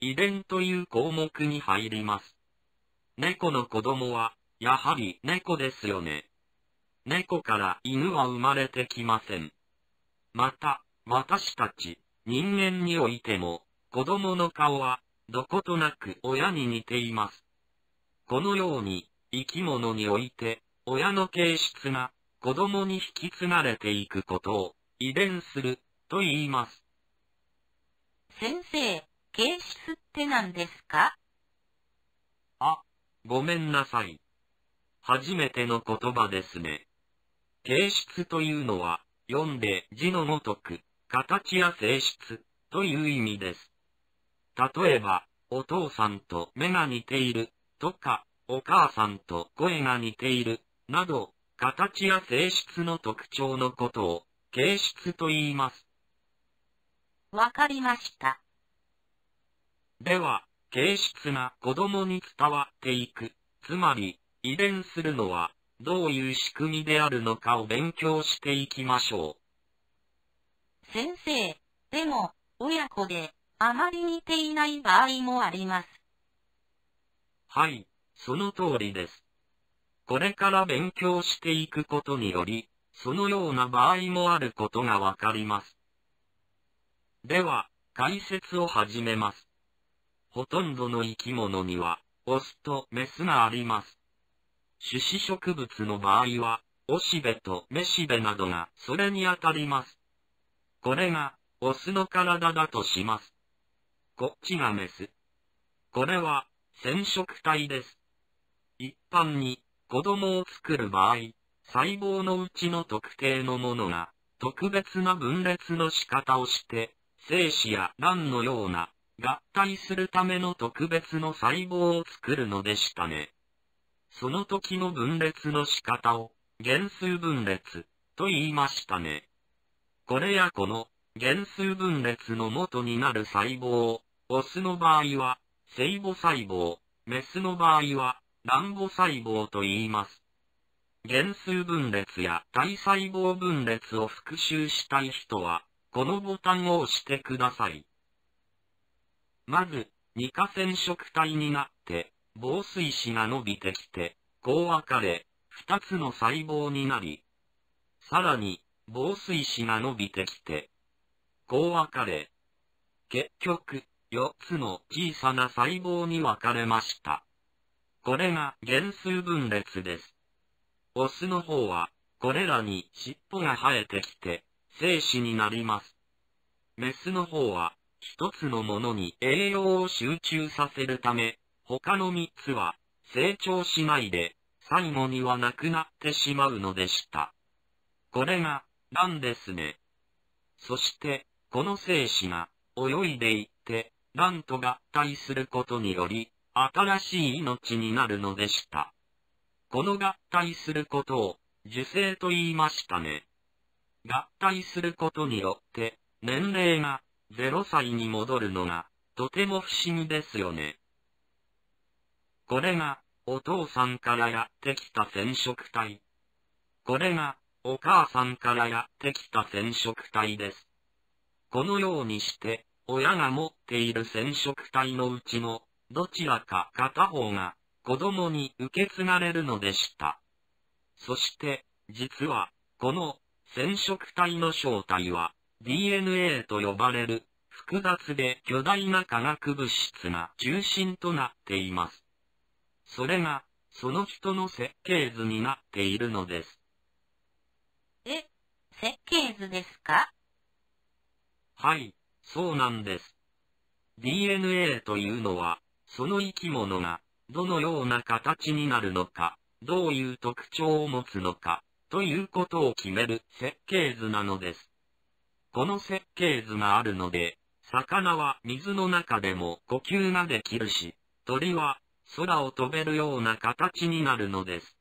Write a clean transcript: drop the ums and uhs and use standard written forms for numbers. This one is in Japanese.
遺伝という項目に入ります。猫の子供は、やはり猫ですよね。猫から犬は生まれてきません。また、私たち、人間においても、子供の顔は、どことなく親に似ています。このように、生き物において、親の形質が、子供に引き継がれていくことを、遺伝する、と言います。 先生、形質って何ですか？ あ、ごめんなさい。初めての言葉ですね。形質というのは、読んで字のごとく、形や性質、という意味です。例えば、お父さんと目が似ている、とか、お母さんと声が似ている、など、形や性質の特徴のことを、形質と言います。 わかりました。 では、形質が子供に伝わっていく、つまり、遺伝するのは、どういう仕組みであるのかを勉強していきましょう。先生、でも、親子で、あまり似ていない場合もあります。 はい、その通りです。これから勉強していくことにより、そのような場合もあることがわかります。では、解説を始めます。ほとんどの生き物には、オスとメスがあります。種子植物の場合は、オシベとメシベなどがそれにあたります。これが、オスの体だとします。こっちがメス。これは、染色体です。一般に、子供を作る場合、細胞のうちの特定のものが、特別な分裂の仕方をして、精子や卵のような、合体するための特別の細胞を作るのでしたね。その時の分裂の仕方を、原数分裂、と言いましたね。これやこの、原数分裂の元になる細胞を、オスの場合は、聖母細胞、メスの場合は、卵母細胞と言います。原数分裂や体細胞分裂を復習したい人は、このボタンを押してください。まず、二価染色体になって、紡錘子が伸びてきて、こう分かれ、二つの細胞になり、さらに、紡錘子が伸びてきて、こう分かれ、結局、四つの小さな細胞に分かれました。これが原数分裂です。オスの方は、これらに尻尾が生えてきて、精子になります。メスの方は、一つのものに栄養を集中させるため、他の三つは、成長しないで、最後にはなくなってしまうのでした。これが、卵ですね。そして、この精子が、泳いでいって、卵と合体することにより、新しい命になるのでした。この合体することを、受精と言いましたね。合体することによって、年齢が0歳に戻るのが、とても不思議ですよね。これが、お父さんからやってきた染色体。これが、お母さんからやってきた染色体です。このようにして、親が持っている染色体のうちの、どちらか片方が、子供に受け継がれるのでした。そして、実は、この染色体の正体は、DNA と呼ばれる、複雑で巨大な化学物質が中心となっています。それが、その人の設計図になっているのです。 設計図ですか？ はい、そうなんです。DNA というのは、その生き物が、どのような形になるのか、どういう特徴を持つのか、ということを決める設計図なのです。この設計図があるので、魚は水の中でも呼吸ができるし、鳥は空を飛べるような形になるのです。